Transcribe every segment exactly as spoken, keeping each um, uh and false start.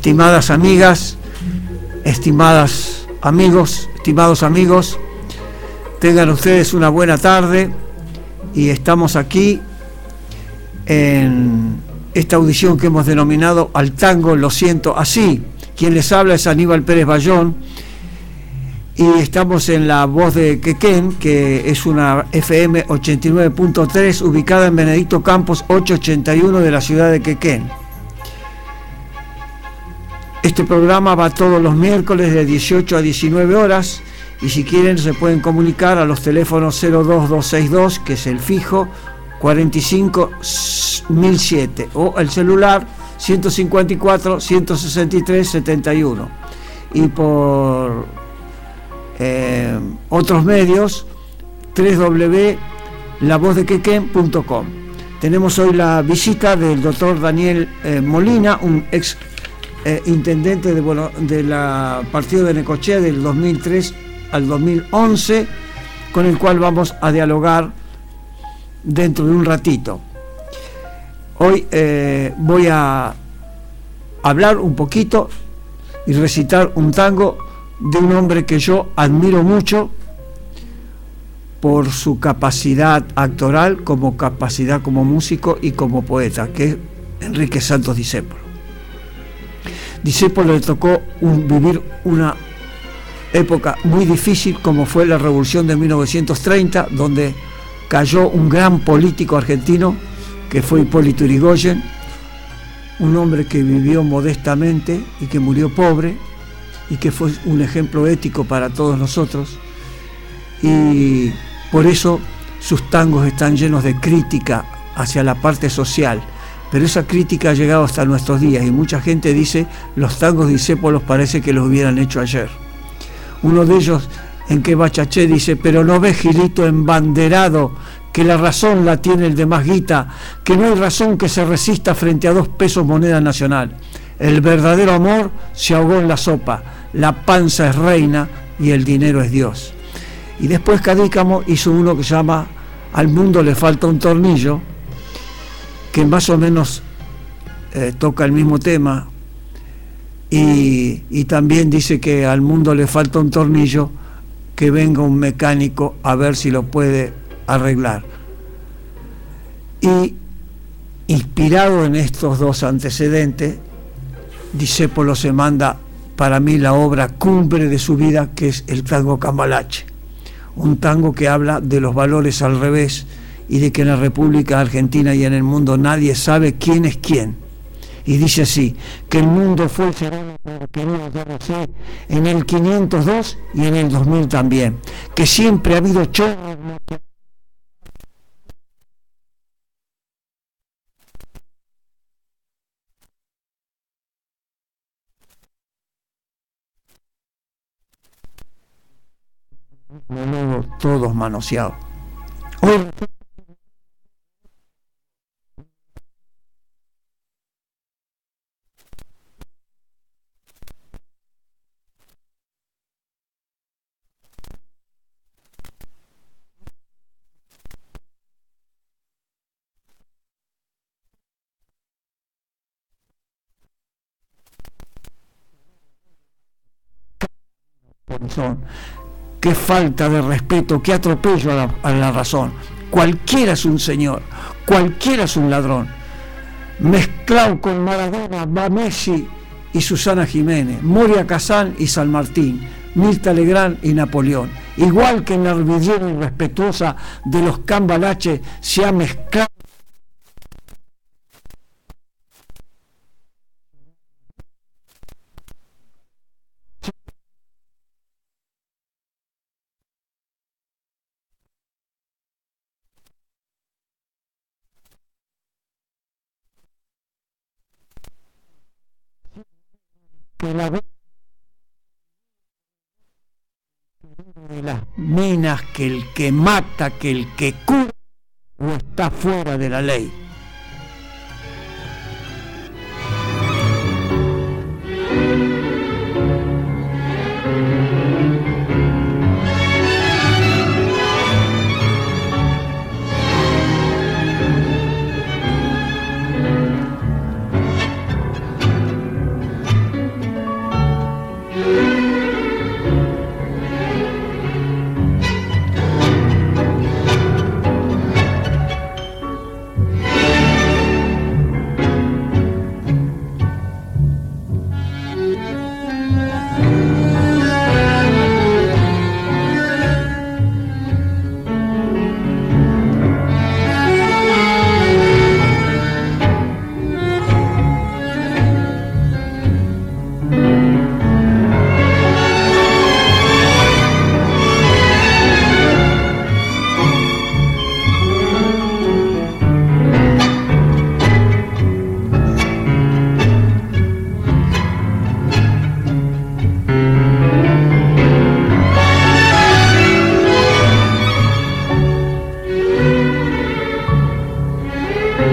estimadas amigas, estimadas amigos, estimados amigos, tengan ustedes una buena tarde y estamos aquí en esta audición que hemos denominado Al Tango Lo Siento Así. Quien les habla es Aníbal Pérez Bayón y estamos en La Voz de Quequén, que es una F M ochenta y nueve punto tres ubicada en Benedicto Campos ochocientos ochenta y uno de la ciudad de Quequén. Este programa va todos los miércoles de dieciocho a diecinueve horas y si quieren se pueden comunicar a los teléfonos cero dos dos seis dos, que es el fijo, cuarenta y cinco mil siete, o el celular ciento cincuenta y cuatro, ciento sesenta y tres, setenta y uno. Y por eh, otros medios, doble u doble u doble u punto la voz de quequén punto com. Tenemos hoy la visita del doctor Daniel eh, Molina, un ex eh, intendente de, bueno, de la partido de Necochea del dos mil tres al dos mil once, con el cual vamos a dialogar dentro de un ratito. Hoy eh, voy a hablar un poquito y recitar un tango de un hombre que yo admiro mucho por su capacidad actoral, como capacidad como músico y como poeta, que es Enrique Santos Discépolo. Discépolo le tocó un, vivir una época muy difícil, como fue la Revolución de mil novecientos treinta, donde cayó un gran político argentino que fue Hipólito Yrigoyen, un hombre que vivió modestamente y que murió pobre y que fue un ejemplo ético para todos nosotros, y por eso sus tangos están llenos de crítica hacia la parte social, pero esa crítica ha llegado hasta nuestros días y mucha gente dice: los tangos de Discépolo parece que los hubieran hecho ayer. Uno de ellos, en que Bachaché dice: pero no ves, Gilito embanderado, que la razón la tiene el de más guita, que no hay razón que se resista frente a dos pesos moneda nacional. El verdadero amor se ahogó en la sopa, la panza es reina y el dinero es Dios. Y después Cadícamo hizo uno que se llama Al mundo le falta un tornillo, que más o menos eh, toca el mismo tema, y, y también dice que al mundo le falta un tornillo, que venga un mecánico a ver si lo puede arreglar. Y inspirado en estos dos antecedentes, Discépolo se manda para mí la obra cumbre de su vida, que es el tango Cambalache, un tango que habla de los valores al revés y de que en la República Argentina y en el mundo nadie sabe quién es quién. Y dice así: que el mundo fue sereno, querido, yo lo sé, en el quinientos dos y en el dos mil también, que siempre ha habido chorros. Todos manoseados. Hoy qué falta de respeto, qué atropello a la, a la razón. Cualquiera es un señor, cualquiera es un ladrón. Mezclado con Maradona, va Messi y Susana Jiménez, Moria Kazán y San Martín, Mirta Legrand y Napoleón. Igual que en la vidriera irrespetuosa de los Cambalache se ha mezclado la de las minas, que el que mata, que el que cura, o está fuera de la ley.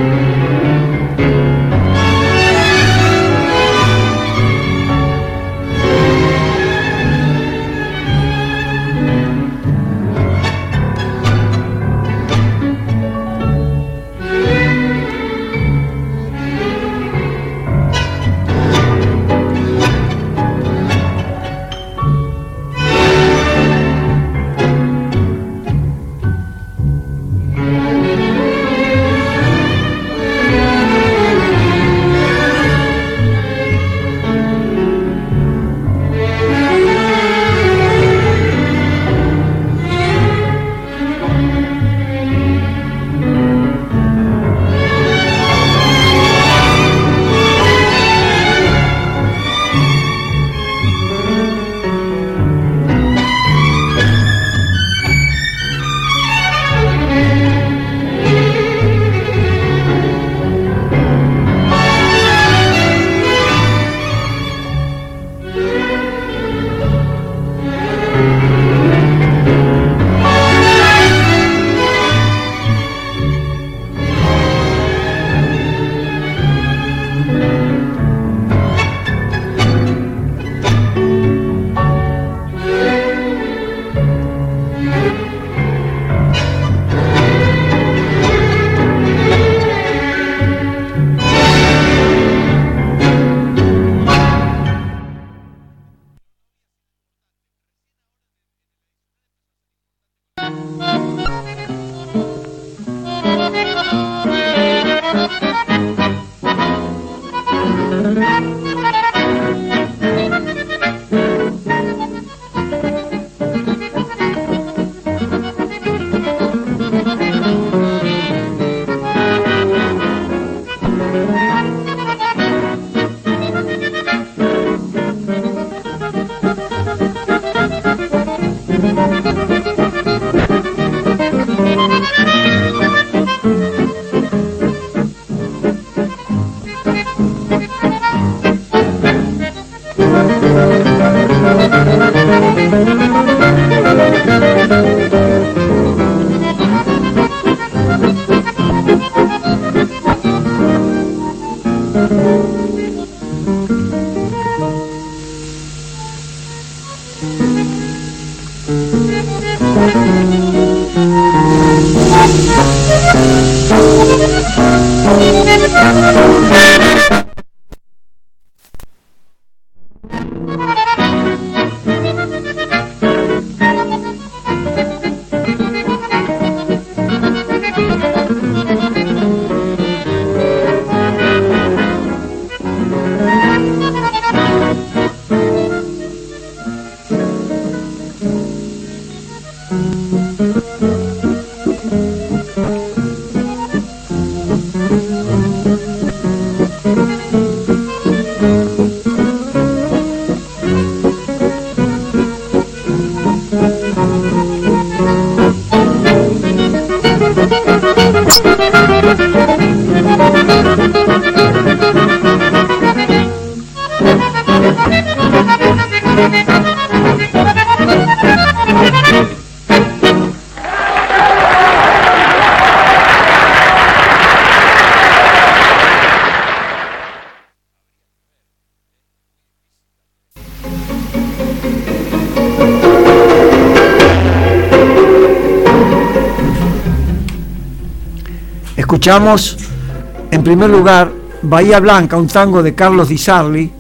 Escuchamos en primer lugar Bahía Blanca, un tango de Carlos Di Sarli,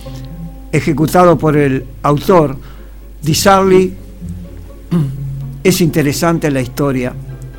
ejecutado por el autor. Di Sarli es interesante la historia,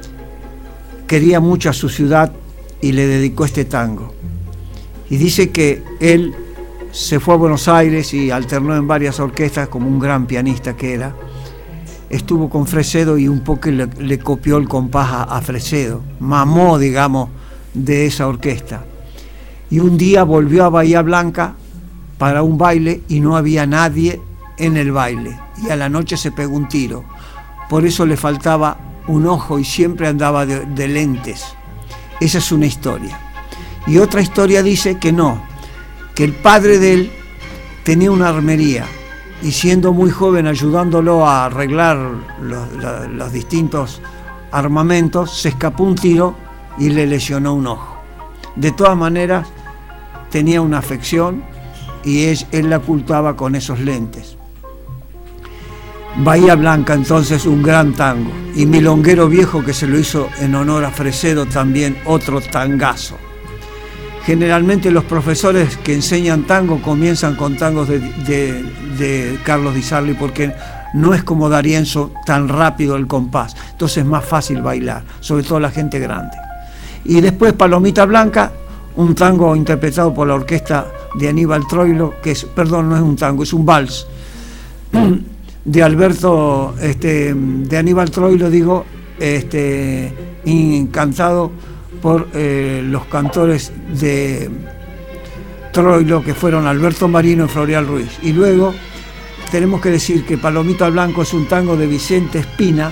quería mucho a su ciudad y le dedicó este tango. Y dice que él se fue a Buenos Aires y alternó en varias orquestas como un gran pianista que era. Estuvo con Fresedo y un poco le, le copió el compás a, a Fresedo, mamó, digamos, de esa orquesta. Y un día volvió a Bahía Blanca para un baile y no había nadie en el baile. Y a la noche se pegó un tiro. Por eso le faltaba un ojo y siempre andaba de, de lentes. Esa es una historia. Y otra historia dice que no, que el padre de él tenía una armería. Y siendo muy joven, ayudándolo a arreglar los, los, los distintos armamentos, se escapó un tiro y le lesionó un ojo. De todas maneras, tenía una afección y él, él la ocultaba con esos lentes. Bahía Blanca, entonces, un gran tango. Y Milonguero Viejo, que se lo hizo en honor a Fresedo, también otro tangazo. Generalmente los profesores que enseñan tango comienzan con tangos de, de, de Carlos Di Sarli, porque no es como D'Arienzo tan rápido el compás, entonces es más fácil bailar, sobre todo la gente grande. Y después Palomita Blanca, un tango interpretado por la orquesta de Aníbal Troilo, que es, perdón, no es un tango, es un vals, de Alberto, este, de Aníbal Troilo, digo, este, cantado por eh, los cantores de Troilo, que fueron Alberto Marino y Floreal Ruiz. Y luego tenemos que decir que Palomita Blanco es un tango de Vicente Espina,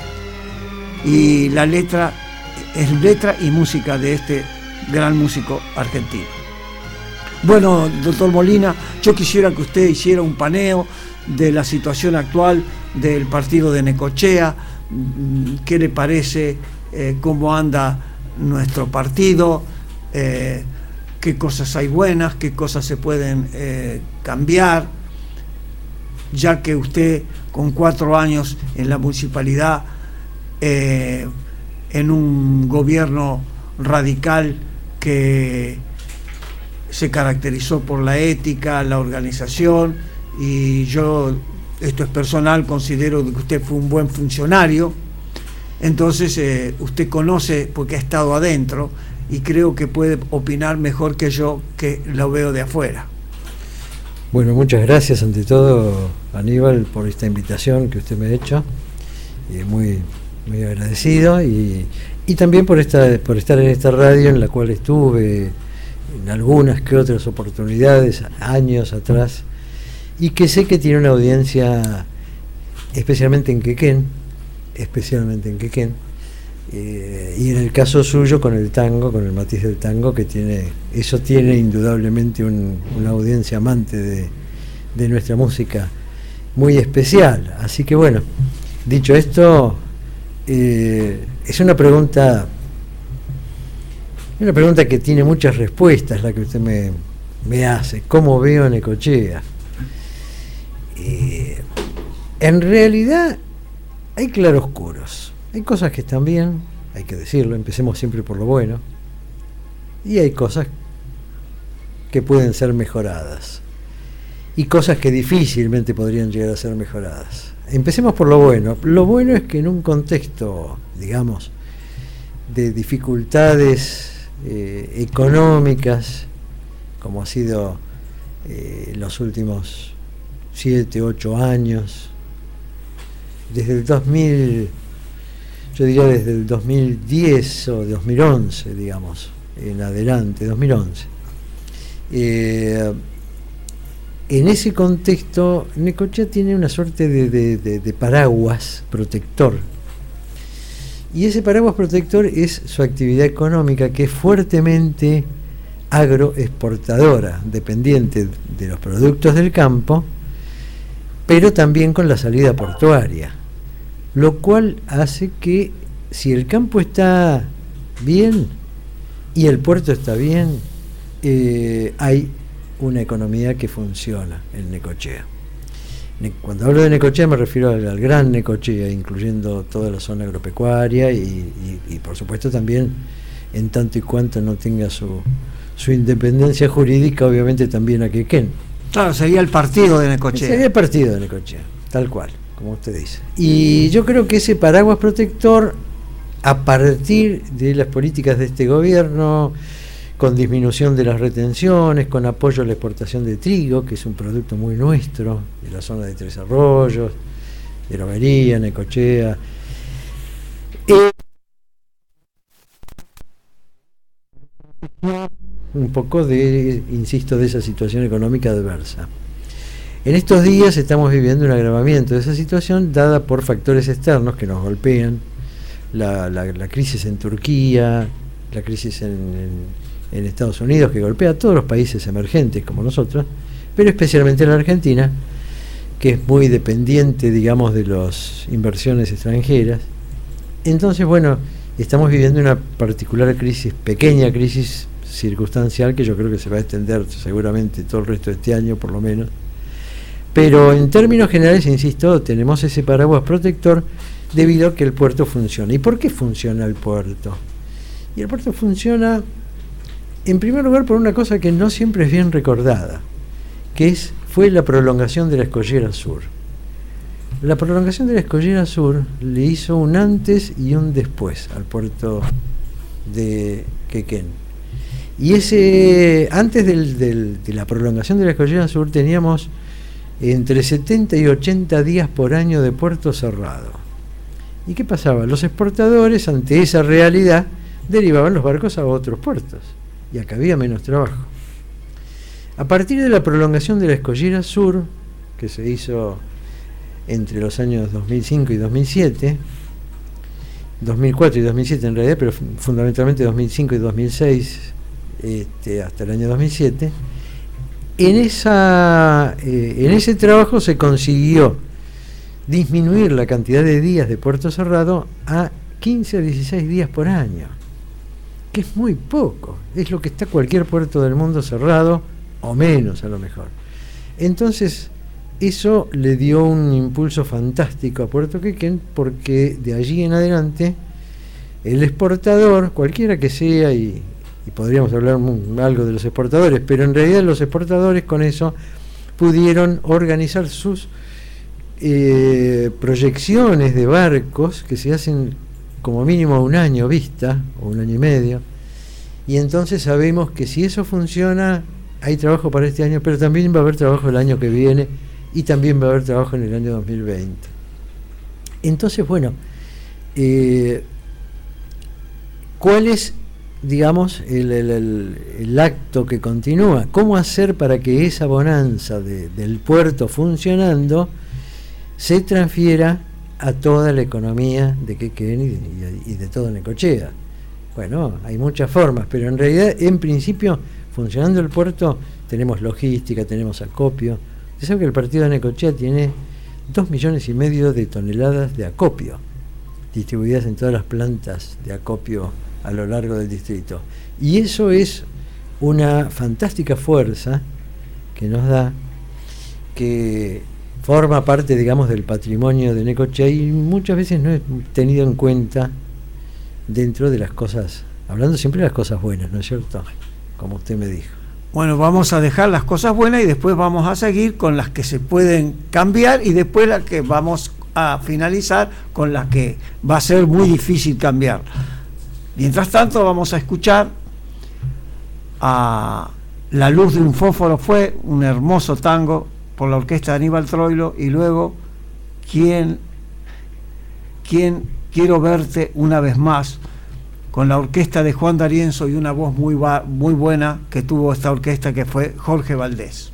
y la letra es letra y música de este gran músico argentino. Bueno, doctor Molina, yo quisiera que usted hiciera un paneo de la situación actual del partido de Necochea. ¿Qué le parece? Eh, ¿Cómo anda nuestro partido? Eh, ¿Qué cosas hay buenas? ¿Qué cosas se pueden eh, cambiar? Ya que usted, con cuatro años en la municipalidad, eh, en un gobierno radical que se caracterizó por la ética, la organización, y yo, esto es personal, considero que usted fue un buen funcionario. Entonces eh, usted conoce, porque ha estado adentro, y creo que puede opinar mejor que yo, que lo veo de afuera. Bueno, muchas gracias ante todo, Aníbal, por esta invitación que usted me ha hecho, y muy, muy agradecido, y, y también por, esta, por estar en esta radio en la cual estuve en algunas que otras oportunidades años atrás, y que sé que tiene una audiencia, especialmente en Quequén, especialmente en Quequén, eh, y en el caso suyo con el tango, con el matiz del tango, que tiene, eso tiene indudablemente un, una audiencia amante de, de nuestra música muy especial. Así que bueno, dicho esto, eh, es una pregunta, una pregunta que tiene muchas respuestas, la que usted me, me hace. ¿Cómo veo Necochea? Eh, en realidad hay claroscuros, hay cosas que están bien, hay que decirlo, empecemos siempre por lo bueno, y hay cosas que pueden ser mejoradas y cosas que difícilmente podrían llegar a ser mejoradas. Empecemos por lo bueno. Lo bueno es que en un contexto, digamos, de dificultades eh, económicas, como ha sido eh, los últimos siete, ocho años, desde el dos mil, yo diría desde el dos mil diez o dos mil once, digamos, en adelante, dos mil once. Eh, en ese contexto, Necochea tiene una suerte de, de, de, de paraguas protector. Y ese paraguas protector es su actividad económica, que es fuertemente agroexportadora, dependiente de los productos del campo, pero también con la salida portuaria, lo cual hace que si el campo está bien y el puerto está bien, eh, hay una economía que funciona en Necochea. Cuando hablo de Necochea me refiero al, al gran Necochea, incluyendo toda la zona agropecuaria y, y, y por supuesto también, en tanto y cuanto no tenga su, su independencia jurídica, obviamente también a Quequén. Claro, sería el partido de Necochea. Sería el partido de Necochea, tal cual, como usted dice. Y yo creo que ese paraguas protector, a partir de las políticas de este gobierno, con disminución de las retenciones, con apoyo a la exportación de trigo, que es un producto muy nuestro, de la zona de Tres Arroyos, de Lobería, Necochea. Eh, un poco de, insisto, de esa situación económica adversa. En estos días estamos viviendo un agravamiento de esa situación dada por factores externos que nos golpean, la, la, la crisis en Turquía, la crisis en, en en Estados Unidos, que golpea a todos los países emergentes como nosotros, pero especialmente en la Argentina, que es muy dependiente, digamos, de las inversiones extranjeras. Entonces, bueno, estamos viviendo una particular crisis, pequeña crisis circunstancial que yo creo que se va a extender seguramente todo el resto de este año por lo menos. Pero en términos generales, insisto, tenemos ese paraguas protector debido a que el puerto funciona. ¿Y por qué funciona el puerto? Y el puerto funciona, en primer lugar, por una cosa que no siempre es bien recordada, que es, fue la prolongación de la Escollera Sur. La prolongación de la Escollera Sur le hizo un antes y un después al puerto de Quequén. Y ese, antes del, del, de la prolongación de la Escollera Sur teníamos entre setenta y ochenta días por año de puerto cerrado. ¿Y qué pasaba? Los exportadores, ante esa realidad, derivaban los barcos a otros puertos, y acá había menos trabajo. A partir de la prolongación de la Escollera Sur, que se hizo entre los años dos mil cinco y dos mil siete, dos mil cuatro y dos mil siete en realidad, pero fundamentalmente dos mil cinco y dos mil seis, este, hasta el año dos mil siete, En, esa, eh, en ese trabajo se consiguió disminuir la cantidad de días de puerto cerrado a quince a dieciséis días por año, que es muy poco, es lo que está cualquier puerto del mundo cerrado, o menos a lo mejor. Entonces, eso le dio un impulso fantástico a Puerto Quequén, porque de allí en adelante, el exportador, cualquiera que sea, y y podríamos hablar algo de los exportadores, pero en realidad los exportadores con eso pudieron organizar sus eh, proyecciones de barcos que se hacen como mínimo a un año vista, o un año y medio, y entonces sabemos que si eso funciona, hay trabajo para este año, pero también va a haber trabajo el año que viene, y también va a haber trabajo en el año dos mil veinte. Entonces, bueno, eh, ¿cuál es, digamos, el, el, el, el acto que continúa? ¿Cómo hacer para que esa bonanza de, del puerto funcionando se transfiera a toda la economía de Quequén y de, y de todo Necochea? Bueno, hay muchas formas, pero en realidad, en principio, funcionando el puerto, tenemos logística, tenemos acopio. Usted sabe que el partido de Necochea tiene dos millones y medio de toneladas de acopio, distribuidas en todas las plantas de acopio a lo largo del distrito. Y eso es una fantástica fuerza que nos da, que forma parte, digamos, del patrimonio de Necochea y muchas veces no es tenido en cuenta dentro de las cosas, hablando siempre de las cosas buenas, ¿no es cierto? Como usted me dijo. Bueno, vamos a dejar las cosas buenas y después vamos a seguir con las que se pueden cambiar y después las que vamos a finalizar con las que va a ser muy difícil cambiar. Mientras tanto vamos a escuchar a La luz de un fósforo fue, un hermoso tango por la orquesta de Aníbal Troilo, y luego ¿Quién, quién quiero verte una vez más? Con la orquesta de Juan D'Arienzo y una voz muy, muy buena que tuvo esta orquesta, que fue Jorge Valdés.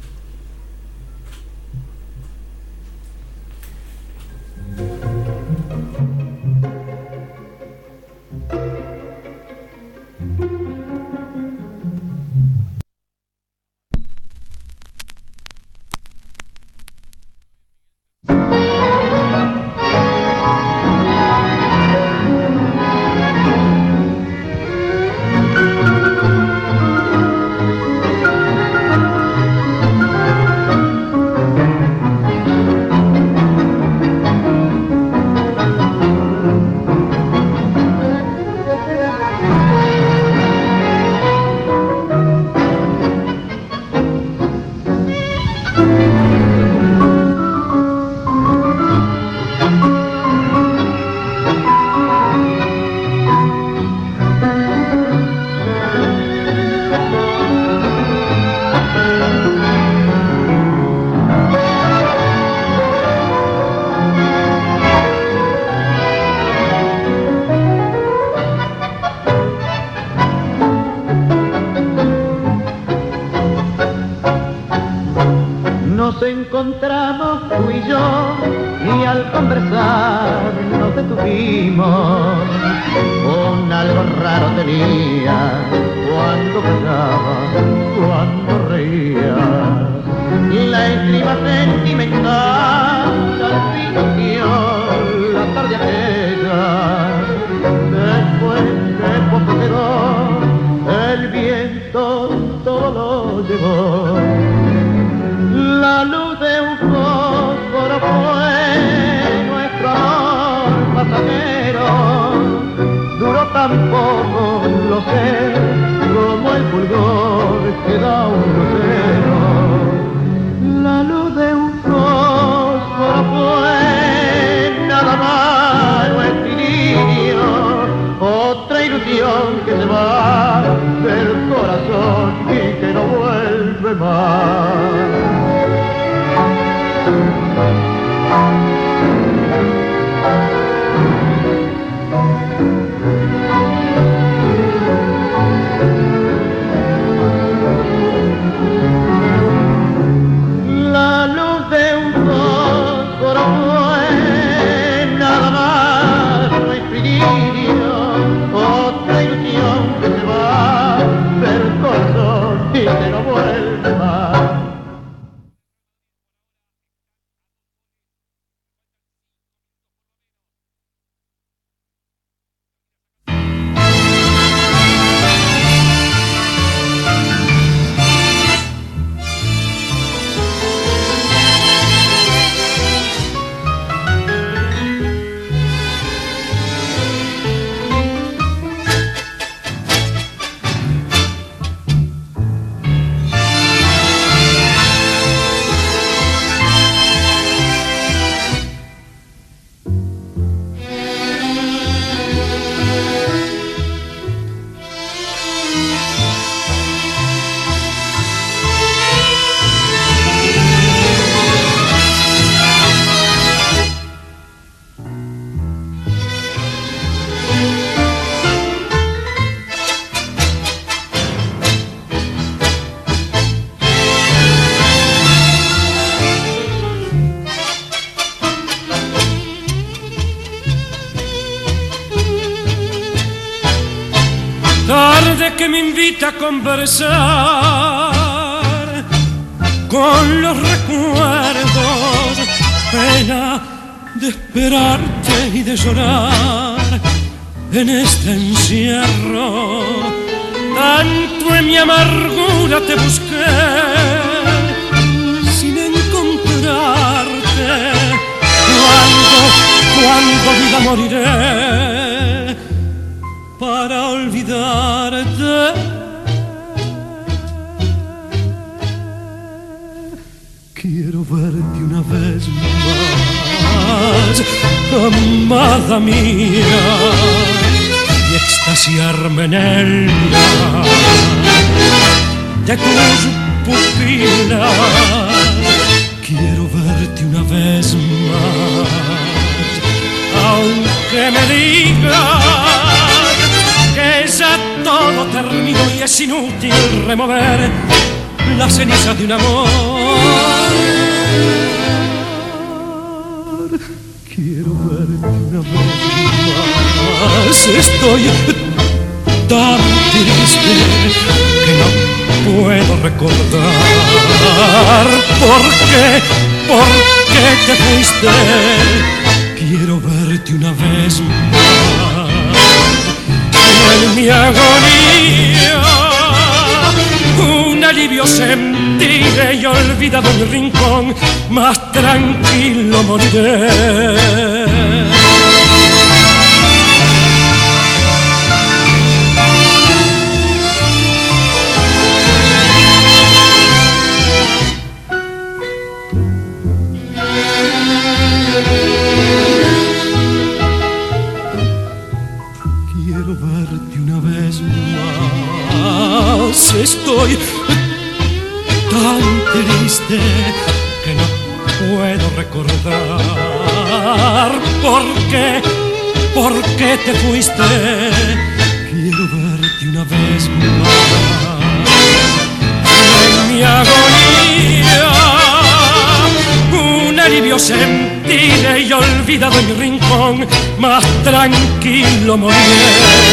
Encontramos tú y yo, y al conversar nos detuvimos. Un algo raro tenía cuando callaba, cuando reía. La esgrima sentimental distinguió la tarde aquella. Después de poco quedó el viento viento todo lo llevó. La luz de un fósforo fue nuestro amor pasajero. Duró tan poco, lo sé, como el fulgor que da un lucero. La luz de un fósforo fue nada más nuestro idilio, otra ilusión que se va del corazón y que no vuelve más. La luz de un fósforo fue nada más nuestro idilio, otra ilusión que se va del corazón y que no vuelve más. Que me invita a conversar con los recuerdos, pena de esperarte y de llorar en este encierro. Tanto en mi amargura te busqué sin encontrarte. Cuando, cuando vida moriré para olvidarte. Quiero verte una vez más, amada mía, y extasiarme en el mirar de tus pupilas. Quiero verte una vez más, aunque me digas que ya todo terminó y es inútil remover la ceniza de un amor. Quiero verte una vez más. Estoy tan triste que no puedo recordar por qué, por qué te fuiste. Quiero verte una vez más. En mi agonía un alivio sentiré y olvidado mi rincón, más tranquilo moriré. Quiero verte una vez más. Estoy tan triste que no puedo recordar por qué, por qué te fuiste. Quiero verte una vez más. En mi agonía un alivio sentiré y olvidado en mi rincón, más tranquilo moriré.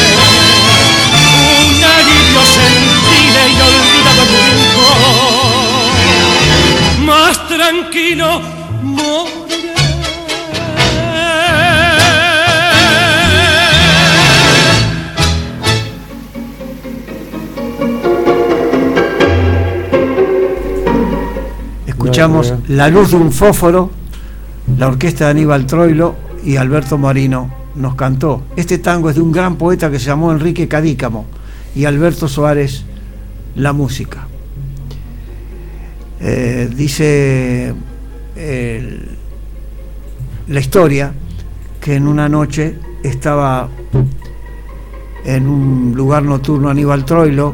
Un alivio sentiré y olvidado en mi rincón, más tranquilo moriré. escuchamos no, La luz de un fósforo, la orquesta de Aníbal Troilo y Alberto Marino nos cantó. Este tango es de un gran poeta que se llamó Enrique Cadícamo y Alberto Suárez la música. Eh, dice el, la historia que en una noche estaba en un lugar nocturno Aníbal Troilo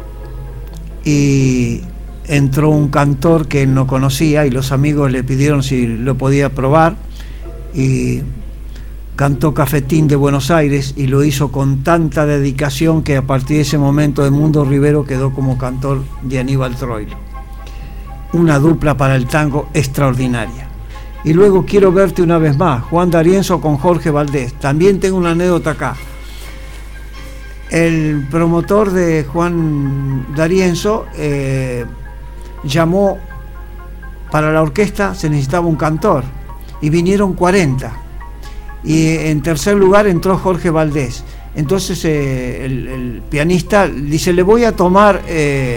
y entró un cantor que él no conocía y los amigos le pidieron si lo podía probar y cantó Cafetín de Buenos Aires y lo hizo con tanta dedicación que a partir de ese momento Edmundo Rivero quedó como cantor de Aníbal Troilo. Una dupla para el tango extraordinaria. Y luego Quiero verte una vez más, Juan D'Arienzo con Jorge Valdés. También tengo una anécdota acá. El promotor de Juan D'Arienzo eh, llamó para la orquesta, se necesitaba un cantor y vinieron cuarenta y en tercer lugar entró Jorge Valdés. Entonces eh, el, el pianista dice, le voy a tomar eh,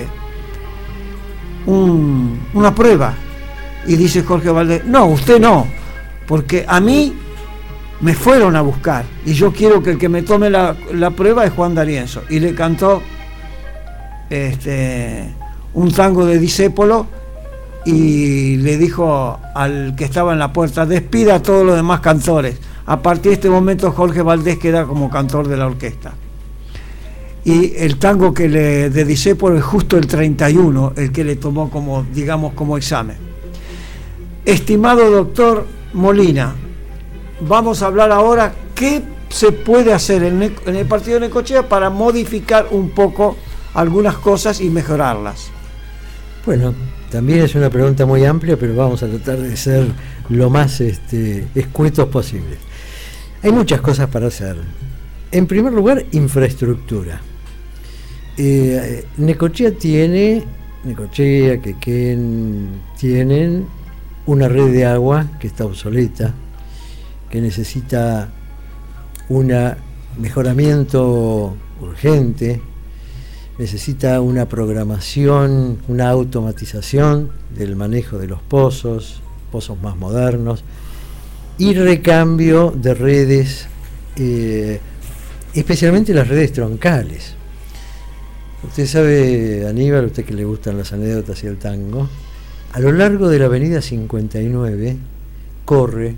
un, una prueba, y dice Jorge Valdés, no, usted no, porque a mí me fueron a buscar y yo quiero que el que me tome la, la prueba es Juan D'Arienzo. Y le cantó este, un tango de Discépolo y le dijo al que estaba en la puerta, despida a todos los demás cantores. A partir de este momento Jorge Valdés queda como cantor de la orquesta. Y el tango que le de Discépolo es justo el treinta y uno, el que le tomó como, digamos, como examen. Estimado doctor Molina, vamos a hablar ahora qué se puede hacer en el, en el partido de Necochea para modificar un poco algunas cosas y mejorarlas. Bueno, también es una pregunta muy amplia, pero vamos a tratar de ser lo más este, escuetos posibles. Hay muchas cosas para hacer. En primer lugar, infraestructura. Eh, Necochea tiene, Necochea, Quequén, tienen una red de agua que está obsoleta, que necesita un mejoramiento urgente, necesita una programación, una automatización del manejo de los pozos, pozos más modernos, y recambio de redes, eh, especialmente las redes troncales. Usted sabe, Aníbal, usted que le gustan las anécdotas y el tango, a lo largo de la avenida cincuenta y nueve corre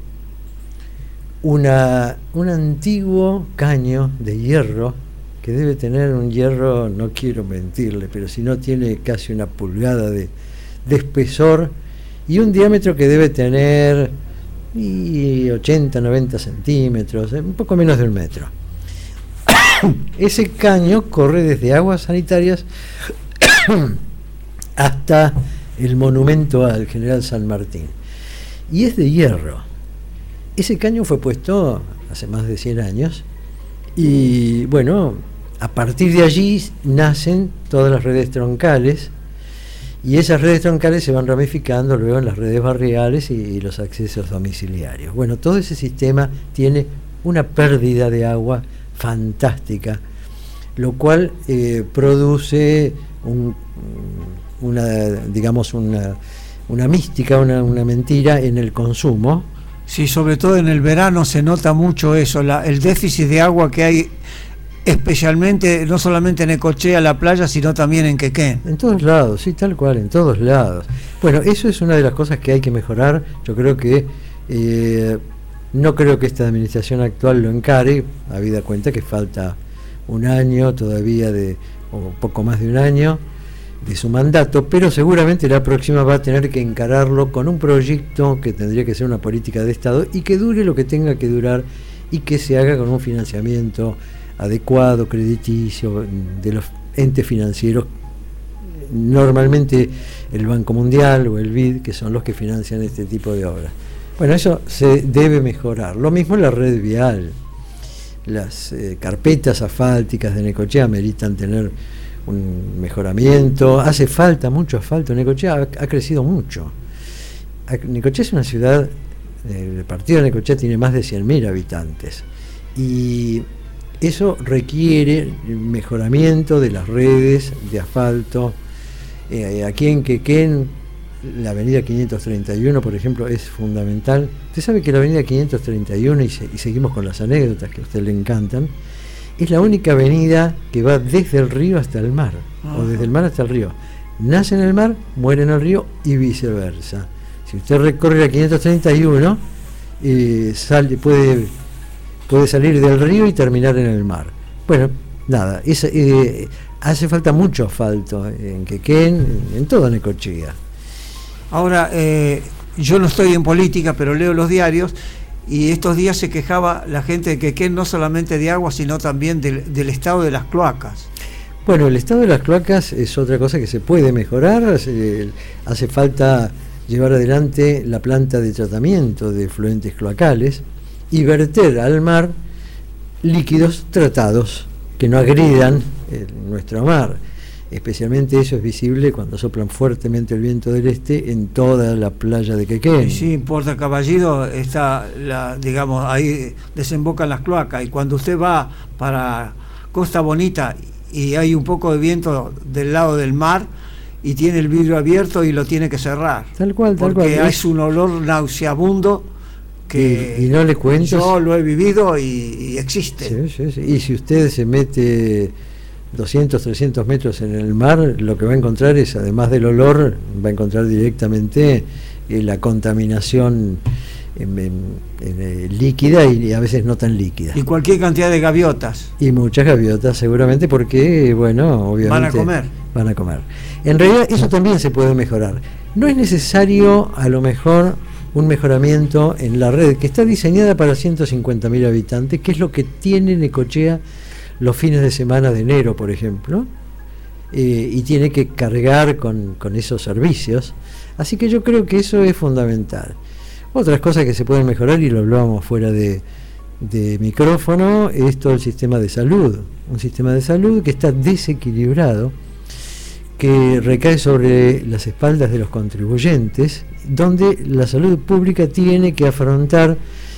una, un antiguo caño de hierro que debe tener un hierro, no quiero mentirle, pero si no tiene casi una pulgada de, de espesor y un diámetro que debe tener y ochenta, noventa centímetros, un poco menos de un metro. Ese caño corre desde aguas sanitarias hasta el monumento al general San Martín y es de hierro. Ese caño fue puesto hace más de cien años y bueno, a partir de allí nacen todas las redes troncales y esas redes troncales se van ramificando luego en las redes barriales y, y los accesos domiciliarios. Bueno, todo ese sistema tiene una pérdida de agua fantástica, lo cual eh, produce un, una, digamos, una, una mística, una, una mentira en el consumo. Sí, sobre todo en el verano se nota mucho eso, la, el déficit de agua que hay, especialmente, no solamente en Necochea, la playa, sino también en Quequén. En todos lados, sí, tal cual, en todos lados. Bueno, eso es una de las cosas que hay que mejorar. Yo creo que, eh, no creo que esta administración actual lo encare, habida cuenta que falta un año todavía, de o poco más de un año, de su mandato, pero seguramente la próxima va a tener que encararlo con un proyecto que tendría que ser una política de Estado y que dure lo que tenga que durar y que se haga con un financiamiento adecuado, crediticio, de los entes financieros, normalmente el Banco Mundial o el B I D, que son los que financian este tipo de obras. Bueno, eso se debe mejorar. Lo mismo en la red vial. Las eh, carpetas asfálticas de Necochea meritan tener un mejoramiento. Hace falta mucho asfalto. Necochea ha, ha crecido mucho. Necochea es una ciudad, el partido de Necochea tiene más de cien mil habitantes y eso requiere mejoramiento de las redes de asfalto. Eh, aquí en Quequén la avenida quinientos treinta y uno, por ejemplo, es fundamental. Usted sabe que la avenida quinientos treinta y uno, y, se, y seguimos con las anécdotas que a usted le encantan, es la única avenida que va desde el río hasta el mar, Ajá. o desde el mar hasta el río. Nace en el mar, muere en el río y viceversa. Si usted recorre la quinientos treinta y uno, eh, sale, puede, puede salir del río y terminar en el mar. Bueno, nada, es, eh, hace falta mucho asfalto en Quequén, en toda Necochea. Ahora, eh, yo no estoy en política, pero leo los diarios, y estos días se quejaba la gente de Quequén no solamente de agua, sino también del, del estado de las cloacas. Bueno, el estado de las cloacas es otra cosa que se puede mejorar. Hace, hace falta llevar adelante la planta de tratamiento de efluentes cloacales y verter al mar líquidos tratados que no agredan eh, nuestro mar. Especialmente eso es visible cuando soplan fuertemente el viento del este en toda la playa de Quequén. Sí, en Puerto Caballero está, la, digamos, ahí desembocan las cloacas, y cuando usted va para Costa Bonita y hay un poco de viento del lado del mar y tiene el vidrio abierto y lo tiene que cerrar. Tal cual, tal cual. Porque es un olor nauseabundo que y, y no le cuento, yo lo he vivido y, y existe. Sí, sí, sí. Y si usted se mete doscientos, trescientos metros en el mar, lo que va a encontrar es, además del olor, va a encontrar directamente eh, la contaminación En, en, en, eh, líquida y a veces no tan líquida. Y cualquier cantidad de gaviotas. Y muchas gaviotas seguramente, porque, bueno, obviamente van a comer. Van a comer. En realidad eso también se puede mejorar. No es necesario, a lo mejor, un mejoramiento en la red, que está diseñada para ciento cincuenta mil habitantes, que es lo que tiene Necochea los fines de semana de enero, por ejemplo, eh, y tiene que cargar con, con esos servicios. Así que yo creo que eso es fundamental. Otras cosas que se pueden mejorar, y lo hablábamos fuera de, de micrófono, es todo el sistema de salud. Un sistema de salud que está desequilibrado, que recae sobre las espaldas de los contribuyentes, donde la salud pública tiene que afrontar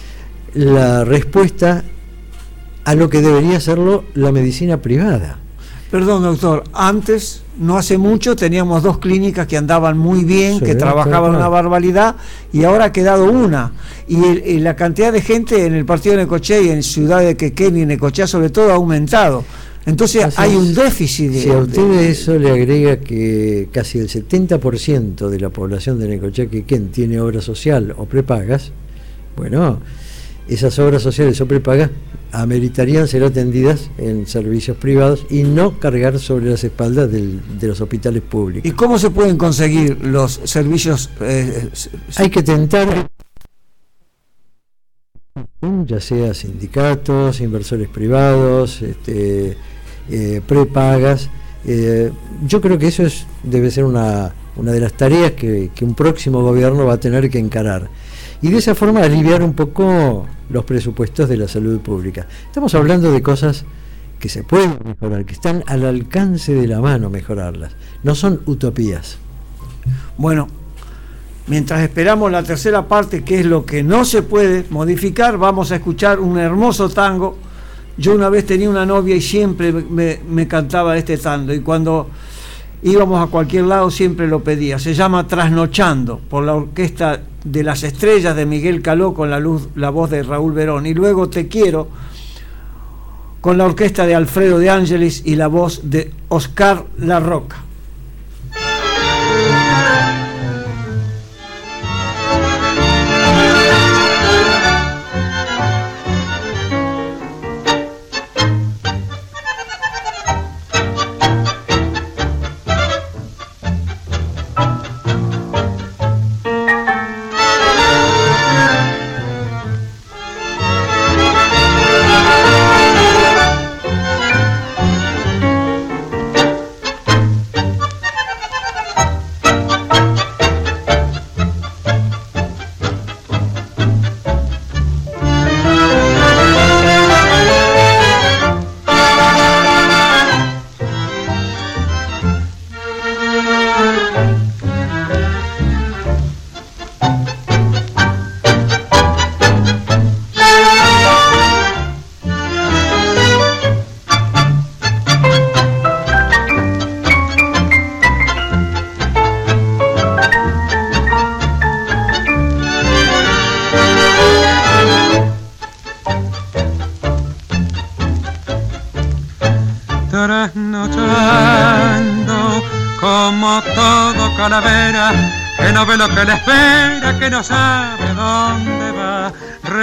la respuesta a lo que debería serlo la medicina privada. Perdón, doctor, antes, no hace mucho, teníamos dos clínicas que andaban muy bien, sí, que trabajaban, claro, una barbaridad, y ahora ha quedado una. Y, el, y la cantidad de gente en el partido de Necochea y en Ciudad de Quequén y Necochea sobre todo ha aumentado. Entonces Así hay es. un déficit. De, si a usted de, eso le agrega que casi el setenta por ciento de la población de Necochea Quequén tiene obra social o prepagas, bueno, esas obras sociales o prepagas ameritarían ser atendidas en servicios privados y no cargar sobre las espaldas del, de los hospitales públicos. ¿Y cómo se pueden conseguir los servicios? Eh, Hay que tentar, ya sea sindicatos, inversores privados, este, eh, prepagas. Eh, yo creo que eso es, debe ser una, una de las tareas que, que un próximo gobierno va a tener que encarar. Y de esa forma aliviar un poco los presupuestos de la salud pública. Estamos hablando de cosas que se pueden mejorar, que están al alcance de la mano mejorarlas. No son utopías. Bueno, mientras esperamos la tercera parte, que es lo que no se puede modificar, vamos a escuchar un hermoso tango. Yo una vez tenía una novia y siempre me, me cantaba este tango, y cuando íbamos a cualquier lado siempre lo pedía. Se llama Trasnochando, por la Orquesta de las Estrellas de Miguel Caló, con la, luz, la voz de Raúl Verón, y luego Te Quiero con la orquesta de Alfredo de Ángelis y la voz de Oscar La Roca. como todo calavera, que no ve lo que le espera, que no sabe dónde va.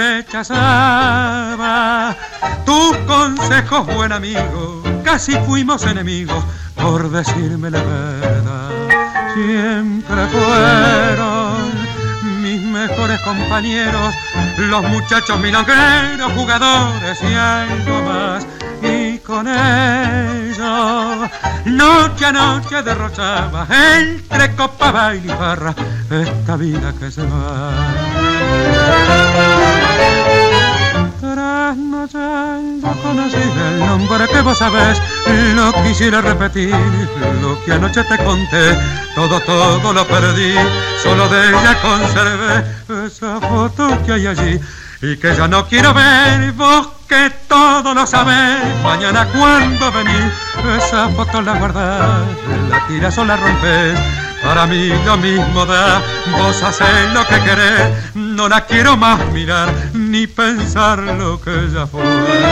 Rechazaba tus consejos, buen amigo, casi fuimos enemigos por decirme la verdad. Siempre fueron mis mejores compañeros, los muchachos milongueros, jugadores y algo más. Y con ellos noche a noche derrochaba entre copa, baile y barra esta vida que se va. Trasnochando conocí el nombre que vos sabés, lo quisiera repetir, lo que anoche te conté, todo, todo lo perdí, solo de ella conservé esa foto que hay allí y que ya no quiero ver. Vos que todo lo sabés, mañana cuando venís, esa foto la guardás, la tirás o la rompés. Para mí lo mismo da, vos hacés lo que querés, no la quiero más mirar, ni pensar lo que ya fue.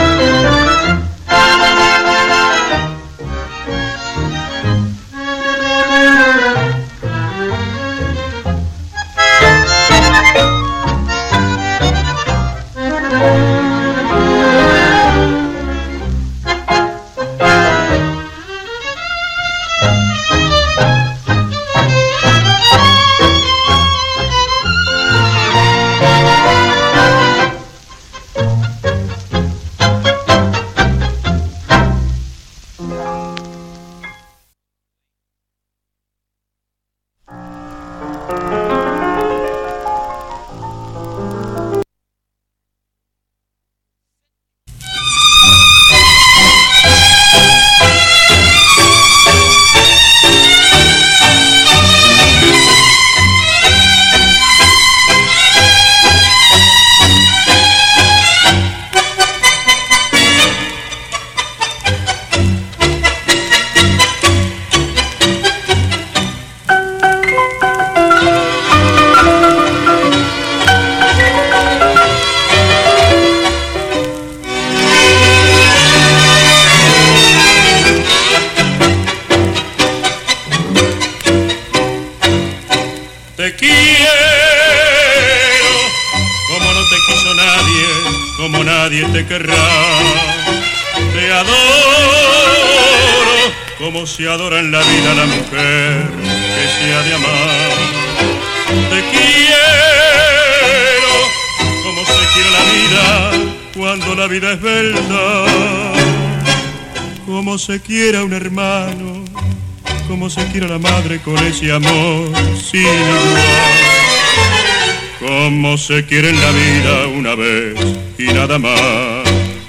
Se adora en la vida la mujer que se ha de amar. Te quiero como se quiere la vida cuando la vida es verdad. Como se quiere a un hermano, como se quiere a la madre con ese amor sin igual. Como se quiere en la vida una vez y nada más.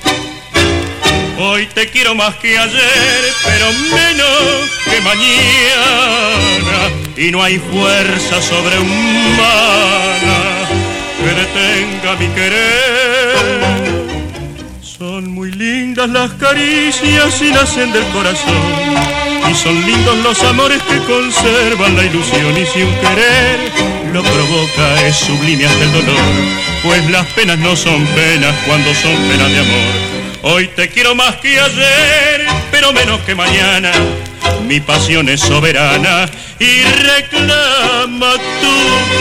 Hoy te quiero más que ayer, pero menos que mañana. Y no hay fuerza sobrehumana que detenga mi querer. Son muy lindas las caricias y nacen del corazón. Y son lindos los amores que conservan la ilusión. Y si un querer lo provoca es sublime hasta el dolor. Pues las penas no son penas cuando son penas de amor. Hoy te quiero más que ayer, pero menos que mañana. Mi pasión es soberana y reclama tu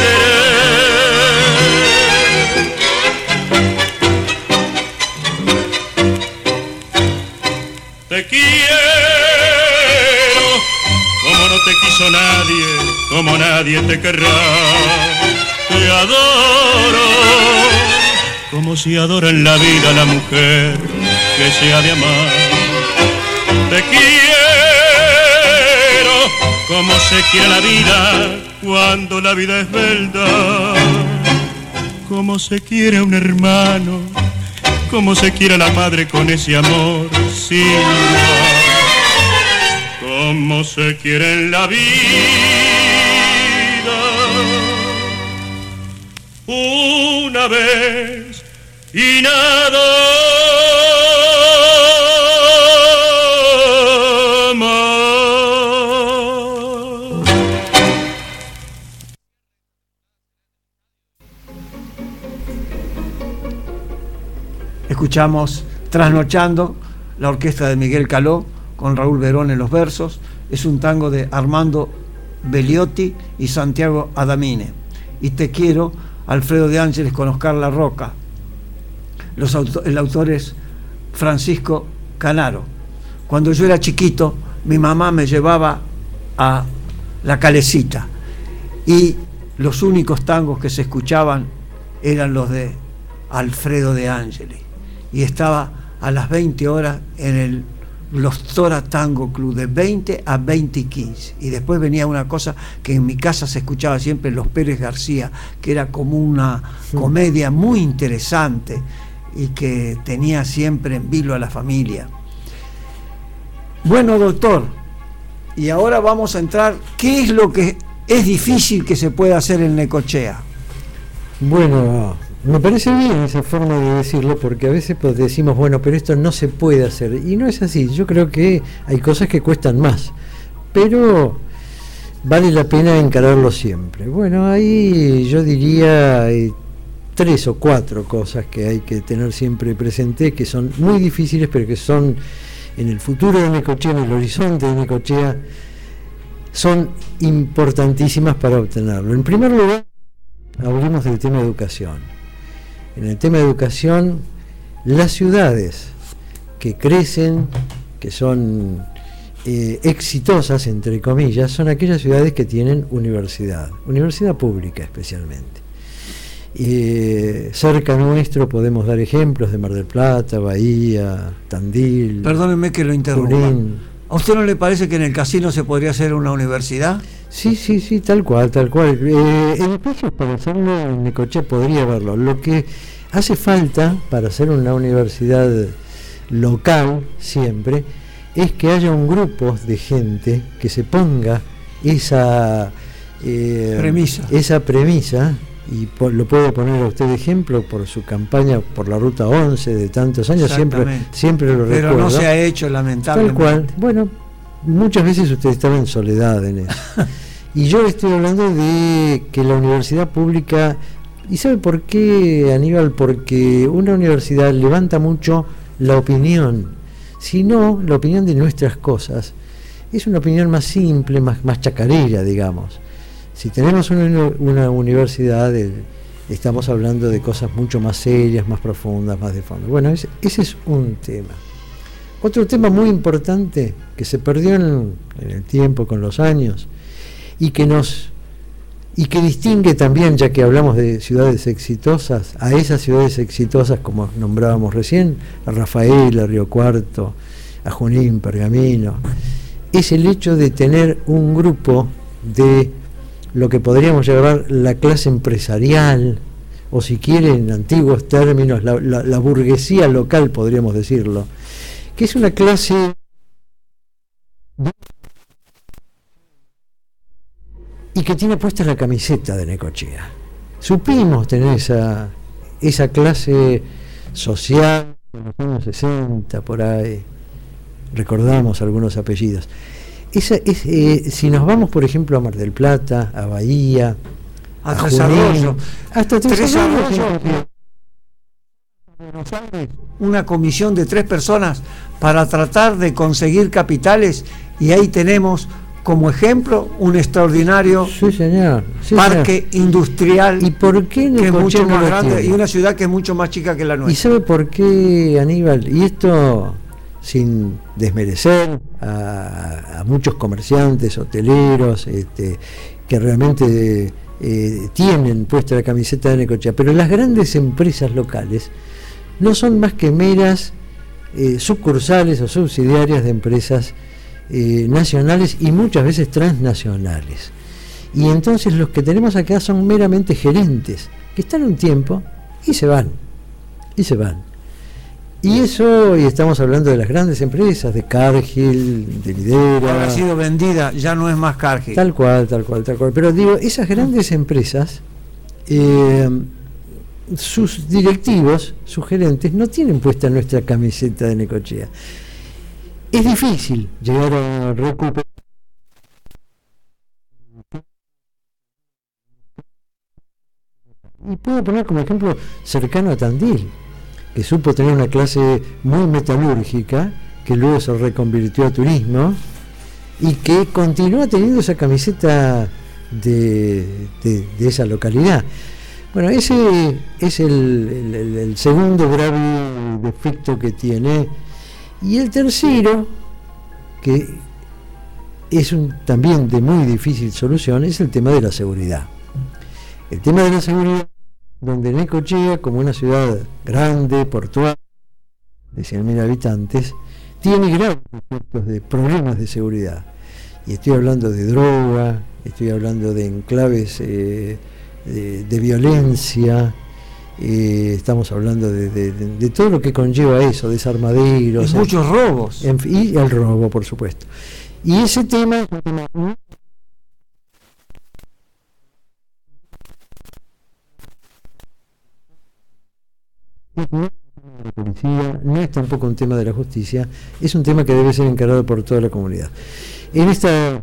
querer. Te quiero como no te quiso nadie, como nadie te querrá. Te adoro como si adora en la vida la mujer que se ha de amar. Te quiero como se quiere la vida cuando la vida es verdad. Como se quiere a un hermano, como se quiere a la madre con ese amor sin igual. Como se quiere en la vida una vez y nada más. Escuchamos Trasnochando, la orquesta de Miguel Caló, con Raúl Verón en los versos, es un tango de Armando Beliotti y Santiago Adamine. Y Te quiero, Alfredo de Ángeles con Oscar La Roca. Los auto, el autor es Francisco Canaro. Cuando yo era chiquito, mi mamá me llevaba a La Calecita y los únicos tangos que se escuchaban eran los de Alfredo de Ángeles, y estaba a las veinte horas en el Los Tora Tango Club de veinte a veinte y quince, y después venía una cosa que en mi casa se escuchaba siempre, Los Pérez García, que era como una comedia muy interesante y que tenía siempre en vilo a la familia. Bueno, doctor, y ahora vamos a entrar, ¿qué es lo que es difícil que se pueda hacer en Necochea? Bueno, me parece bien esa forma de decirlo, porque a veces pues decimos, bueno, pero esto no se puede hacer, y no es así. Yo creo que hay cosas que cuestan más, pero vale la pena encararlo siempre. Bueno, ahí yo diría eh, tres o cuatro cosas que hay que tener siempre presente, que son muy difíciles, pero que son en el futuro de Necochea, en el horizonte de Necochea, son importantísimas para obtenerlo. En primer lugar, hablemos del tema de educación. En el tema de educación, las ciudades que crecen, que son eh, exitosas, entre comillas, son aquellas ciudades que tienen universidad, universidad pública especialmente. Eh, cerca nuestro podemos dar ejemplos de Mar del Plata, Bahía, Tandil. Perdónenme que lo interrumpa. Junín. ¿A usted no le parece que en el casino se podría hacer una universidad? Sí, sí, sí, tal cual, tal cual. Eh, el espacio para hacerlo en Necochea podría haberlo. Lo que hace falta para hacer una universidad local siempre es que haya un grupo de gente que se ponga esa eh, premisa, esa premisa y por, lo puedo poner a usted de ejemplo por su campaña por la Ruta once de tantos años, siempre siempre lo recuerdo. Pero no se ha hecho, lamentablemente. Tal cual. Bueno, muchas veces usted estaba en soledad en eso. Y yo estoy hablando de que la universidad pública, ¿y sabe por qué, Aníbal? Porque una universidad levanta mucho la opinión, si no, la opinión de nuestras cosas es una opinión más simple, más, más chacarera, digamos. Si tenemos una, una universidad, de, estamos hablando de cosas mucho más serias, más profundas, más de fondo. Bueno, ese, ese es un tema. Otro tema muy importante que se perdió en, en el tiempo, con los años, y que nos y que distingue también, ya que hablamos de ciudades exitosas, a esas ciudades exitosas como nombrábamos recién, a Rafaela, Río Cuarto, a Junín, Pergamino, es el hecho de tener un grupo de lo que podríamos llamar la clase empresarial, o si quieren en antiguos términos, la, la, la burguesía local, podríamos decirlo, que es una clase y que tiene puesta la camiseta de Necochea. Supimos tener esa, esa clase social en los años sesenta, por ahí, recordamos algunos apellidos. Esa, es, eh, si nos vamos, por ejemplo, a Mar del Plata, a Bahía, a, a Tres Arroyos, hasta Tres Arroyos, una comisión de tres personas para tratar de conseguir capitales, y ahí tenemos como ejemplo un extraordinario sí, señor. Sí, parque señor. industrial. ¿Y por qué que es mucho no más grande tiene? Y una ciudad que es mucho más chica que la nuestra? ¿Y sabe por qué, Aníbal? Y esto sin desmerecer a, a muchos comerciantes, hoteleros, este, que realmente eh, tienen puesta la camiseta de Necochea, pero las grandes empresas locales no son más que meras eh, sucursales o subsidiarias de empresas eh, nacionales y muchas veces transnacionales. Y entonces los que tenemos acá son meramente gerentes, que están un tiempo y se van, y se van. Y eso, y estamos hablando de las grandes empresas, de Cargill, de Lidera. Ha sido vendida, ya no es más Cargill. Tal cual, tal cual, tal cual. Pero digo, esas grandes empresas, eh, sus directivos, sus gerentes, no tienen puesta nuestra camiseta de Necochea. Es difícil llegar a recuperar. Y puedo poner como ejemplo cercano a Tandil, que supo tener una clase muy metalúrgica, que luego se reconvirtió a turismo, y que continúa teniendo esa camiseta de, de, de esa localidad. Bueno, ese es el, el, el segundo grave defecto que tiene. Y el tercero, que es un, también de muy difícil solución, es el tema de la seguridad. El tema de la seguridad, donde Necochea, como una ciudad grande, portuaria, de cien mil habitantes, tiene graves efectos de problemas de seguridad. Y estoy hablando de droga, estoy hablando de enclaves eh, de, de violencia, eh, estamos hablando de, de, de, de todo lo que conlleva eso, desarmaderos. Y muchos en, robos. En, y el robo, por supuesto. Y ese tema es un tema muy de la policía, no es tampoco un tema de la justicia, es un tema que debe ser encarado por toda la comunidad. En esta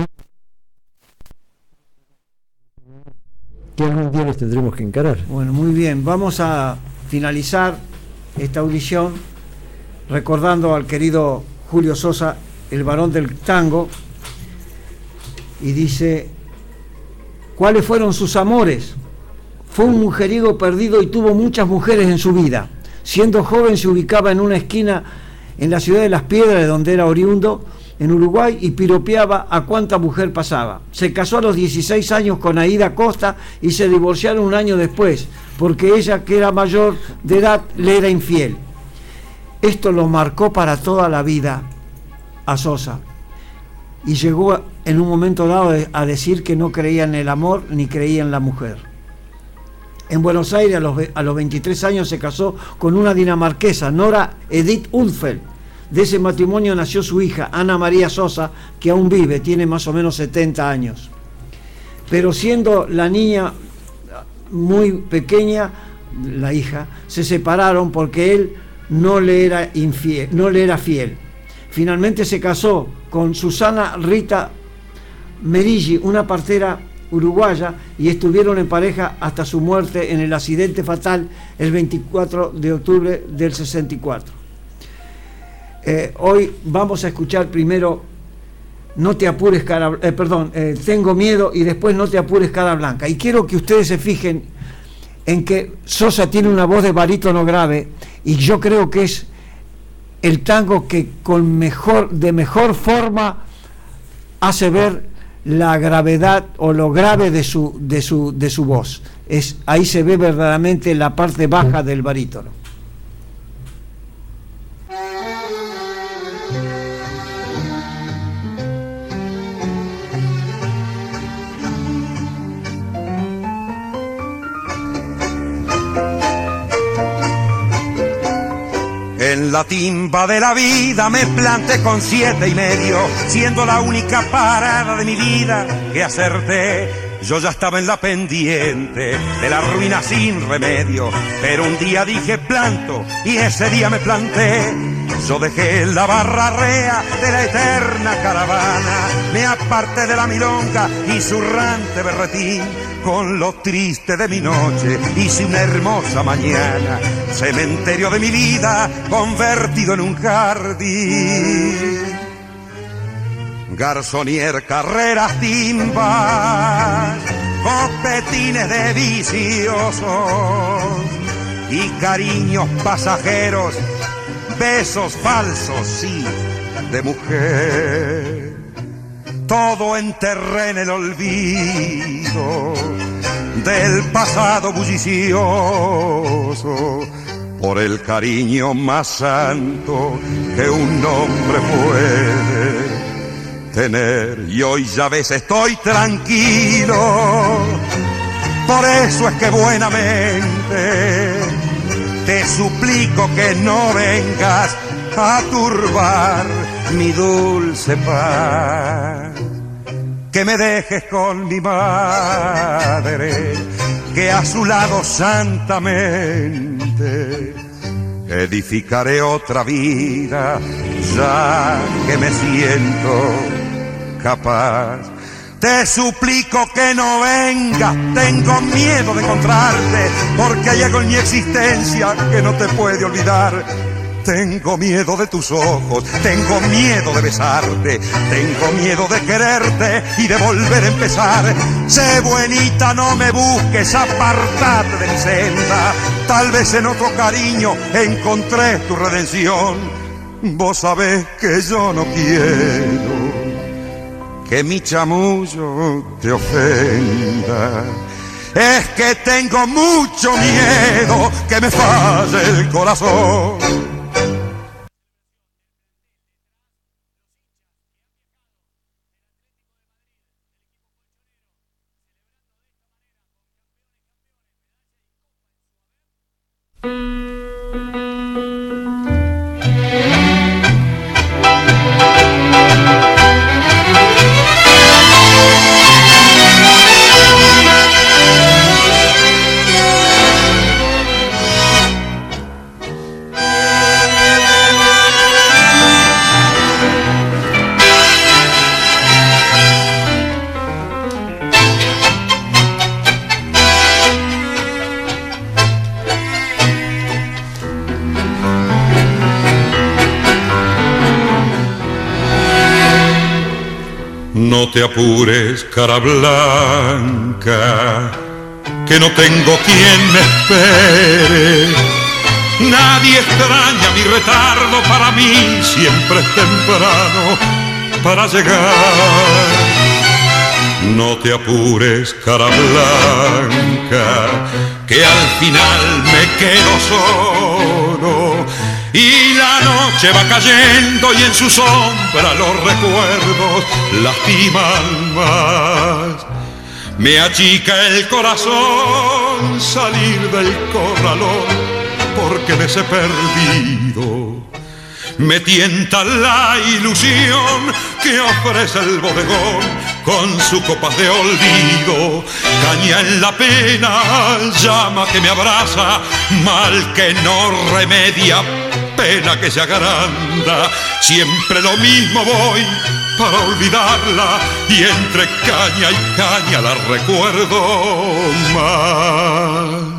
que algún día los tendremos que encarar. Bueno, muy bien, vamos a finalizar esta audición recordando al querido Julio Sosa, el varón del tango, y dice: ¿cuáles fueron sus amores? Fue un mujeriego perdido y tuvo muchas mujeres en su vida. Siendo joven se ubicaba en una esquina en la ciudad de Las Piedras, de donde era oriundo, en Uruguay, y piropeaba a cuánta mujer pasaba. Se casó a los dieciséis años con Aida Costa y se divorciaron un año después, porque ella, que era mayor de edad, le era infiel. Esto lo marcó para toda la vida a Sosa, y llegó en un momento dado a decir que no creía en el amor ni creía en la mujer. En Buenos Aires, a los, a los veintitrés años, se casó con una dinamarquesa, Nora Edith Ulfeldt. De ese matrimonio nació su hija, Ana María Sosa, que aún vive, tiene más o menos setenta años. Pero siendo la niña muy pequeña, la hija, se separaron porque él no le era infiel, no le era fiel. Finalmente se casó con Susana Rita Meriggi, una partera uruguaya, y estuvieron en pareja hasta su muerte en el accidente fatal el veinticuatro de octubre del sesenta y cuatro. Eh, hoy vamos a escuchar primero No te apures, cara, eh, perdón, eh, Tengo miedo, y después No te apures, cara blanca. Y quiero que ustedes se fijen en que Sosa tiene una voz de barítono grave, y yo creo que es el tango que con mejor, de mejor forma hace ver la gravedad o lo grave de su, de su, de su voz. Es, ahí se ve verdaderamente la parte baja del barítono. En la timba de la vida me planté con siete y medio, siendo la única parada de mi vida que acerté. Yo ya estaba en la pendiente de la ruina sin remedio, pero un día dije planto y ese día me planté. Yo dejé la barrarea de la eterna caravana, me aparté de la milonga y zurrante berretín. Con lo triste de mi noche hice una hermosa mañana, cementerio de mi vida convertido en un jardín. Garzonier, carreras, timbas, copetines de viciosos y cariños pasajeros, besos falsos, sí, de mujer. Todo enterré en el olvido del pasado bullicioso, por el cariño más santo que un hombre puede tener. Y hoy ya ves estoy tranquilo, por eso es que buenamente te suplico que no vengas a turbar mi dulce paz, que me dejes con mi madre, que a su lado santamente edificaré otra vida, ya que me siento capaz. Te suplico que no vengas, tengo miedo de encontrarte, porque hay algo en mi existencia que no te puede olvidar. Tengo miedo de tus ojos, tengo miedo de besarte, tengo miedo de quererte y de volver a empezar. Sé buenita, no me busques, apartate de mi senda. Tal vez en otro cariño encontré tu redención. Vos sabés que yo no quiero que mi chamullo te ofenda. Es que tengo mucho miedo que me falle el corazón. No te apures, cara blanca, que no tengo quien me espere. Nadie extraña mi retardo, para mí siempre es temprano para llegar. No te apures, cara blanca, que al final me quedo solo. Y la noche va cayendo y en su sombra los recuerdos lastiman más. Me achica el corazón salir del corralón porque me sé perdido. Me tienta la ilusión que ofrece el bodegón con su copas de olvido. Caña en la pena, llama que me abraza, mal que no remedia, pena que se agranda. Siempre lo mismo voy para olvidarla y entre caña y caña la recuerdo más.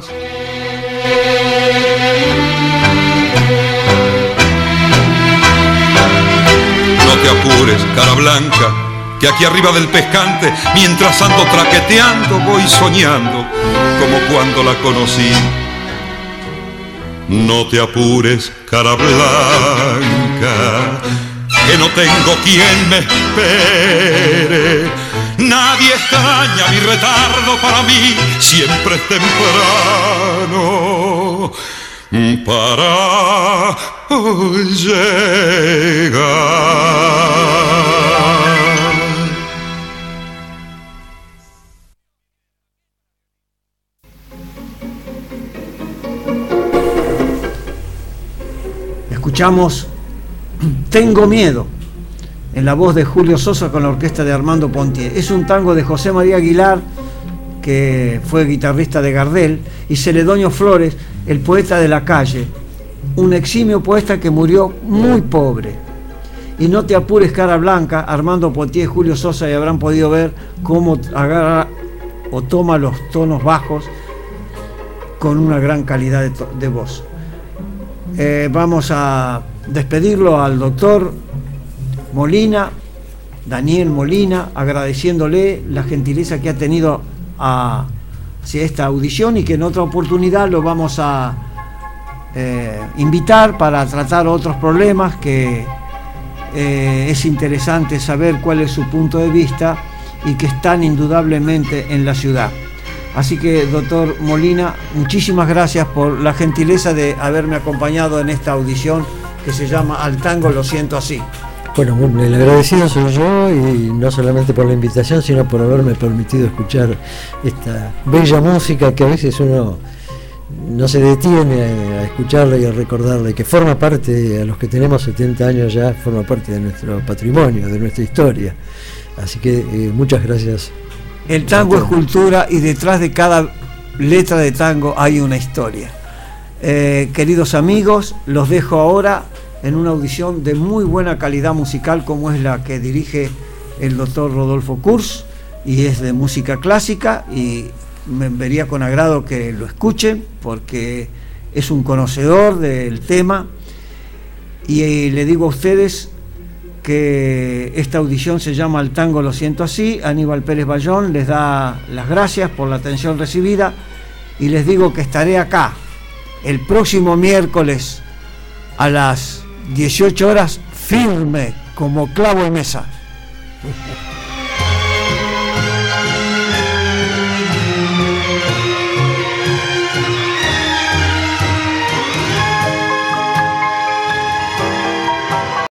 No te apures, cara blanca, que aquí arriba del pescante, mientras ando traqueteando, voy soñando como cuando la conocí. No te apures, cara blanca, que no tengo quien me espere. Nadie extraña mi retardo, para mí siempre es temprano para llegar. Escuchamos Tengo Miedo, en la voz de Julio Sosa con la orquesta de Armando Pontier. Es un tango de José María Aguilar, que fue guitarrista de Gardel, y Celedonio Flores, el poeta de la calle, un eximio poeta que murió muy pobre. Y No te apures, cara blanca, Armando Pontier, Julio Sosa, y habrán podido ver cómo agarra o toma los tonos bajos con una gran calidad de, de voz. Eh, vamos a despedirlo al doctor Molina, Daniel Molina, agradeciéndole la gentileza que ha tenido a, hacia esta audición, y que en otra oportunidad lo vamos a eh, invitar para tratar otros problemas que eh, es interesante saber cuál es su punto de vista y que están indudablemente en la ciudad. Así que, doctor Molina, muchísimas gracias por la gentileza de haberme acompañado en esta audición que se llama Al Tango Lo Siento Así. Bueno, el agradecido soy yo, y no solamente por la invitación, sino por haberme permitido escuchar esta bella música que a veces uno no se detiene a escucharla y a recordarla, y que forma parte, a los que tenemos setenta años ya, forma parte de nuestro patrimonio, de nuestra historia. Así que eh, muchas gracias. El tango es cultura, y detrás de cada letra de tango hay una historia. Eh, queridos amigos, los dejo ahora en una audición de muy buena calidad musical, como es la que dirige el doctor Rodolfo Kurz, y es de música clásica, y me vería con agrado que lo escuchen porque es un conocedor del tema. y, y le digo a ustedes que esta audición se llama El tango lo siento así. Aníbal Pérez Bayón les da las gracias por la atención recibida y les digo que estaré acá el próximo miércoles a las dieciocho horas, firme como clavo en mesa.